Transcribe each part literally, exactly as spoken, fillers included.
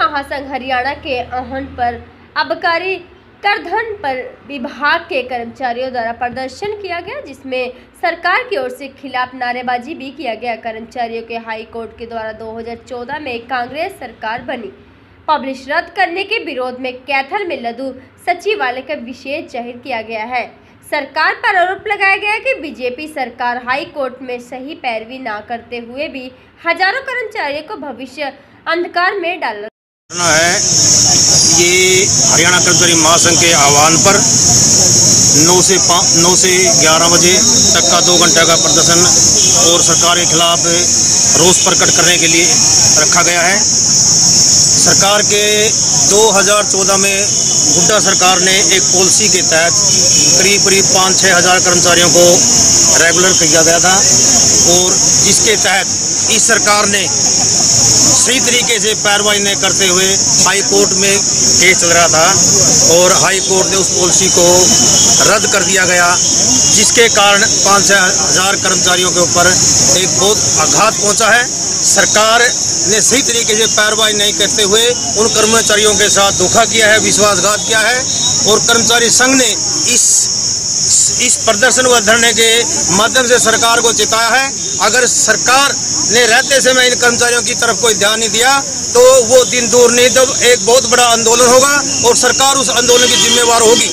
महासंघ हरियाणा के आहवान पर आबकारी करधन पर विभाग के कर्मचारियों द्वारा प्रदर्शन किया गया, जिसमें सरकार की ओर से खिलाफ नारेबाजी भी किया गया। कर्मचारियों के हाई कोर्ट के द्वारा दो हज़ार चौदह में कांग्रेस सरकार बनी पब्लिश रद्द करने के विरोध में कैथल में लघु सचिवालय का विशेष जाहिर किया गया है। सरकार पर आरोप लगाया गया है कि बीजेपी सरकार हाई कोर्ट में सही पैरवी न करते हुए भी हजारों कर्मचारियों को भविष्य अंधकार में डाल है। ये हरियाणा कर्मचारी महासंघ के आह्वान पर नौ से नौ से ग्यारह बजे तक का दो घंटे का प्रदर्शन और सरकार के खिलाफ रोष प्रकट करने के लिए रखा गया है। सरकार के दो हज़ार चौदह में हुड्डा सरकार ने एक पॉलिसी के तहत करीब करीब पाँच छः हज़ार कर्मचारियों को रेगुलर किया गया था और जिसके तहत इस सरकार ने सही तरीके से पैरवाई नहीं करते हुए हाई कोर्ट में केस चल रहा था और हाई कोर्ट ने उस पॉलिसी को रद्द कर दिया गया, जिसके कारण पाँच छः हज़ार कर्मचारियों के ऊपर एक बहुत आघात पहुंचा है। सरकार ने सही तरीके से पैरवाई नहीं करते हुए उन कर्मचारियों के साथ धोखा किया है, विश्वासघात किया है और कर्मचारी संघ ने इस इस प्रदर्शन व धरने के माध्यम से सरकार को चेताया है। अगर सरकार ने रहते समय इन कर्मचारियों की तरफ कोई ध्यान नहीं दिया तो वो दिन दूर नहीं, जब एक बहुत बड़ा आंदोलन होगा और सरकार उस आंदोलन की जिम्मेवार होगी।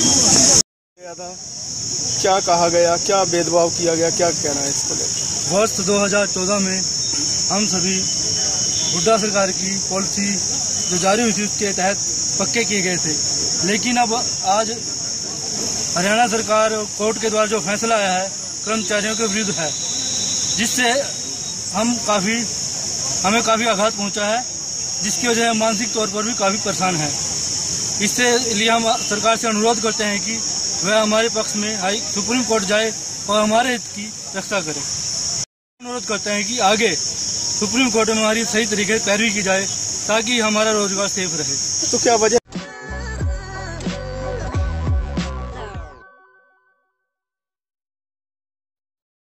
क्या कहा गया, क्या भेदभाव किया गया, क्या कहना है इसको लेकर? वर्ष दो हज़ार चौदह में हम सभी हुड्डा सरकार की पॉलिसी जो जारी हुई थी उसके तहत पक्के किए गए थे, लेकिन अब आज हरियाणा सरकार कोर्ट के द्वारा जो फैसला आया है कर्मचारियों के विरुद्ध है, जिससे हम काफ़ी हमें काफ़ी आघात पहुंचा है, जिसकी वजह से मानसिक तौर पर भी काफ़ी परेशान है। इससे लिए हम सरकार से अनुरोध करते हैं कि वह हमारे पक्ष में हाई सुप्रीम कोर्ट जाए और हमारे हित की रक्षा करे। अनुरोध करते हैं कि आगे सुप्रीम कोर्ट में हमारी सही तरीके से पैरवी की जाए ताकि हमारा रोजगार सेफ रहे। तो क्या वजह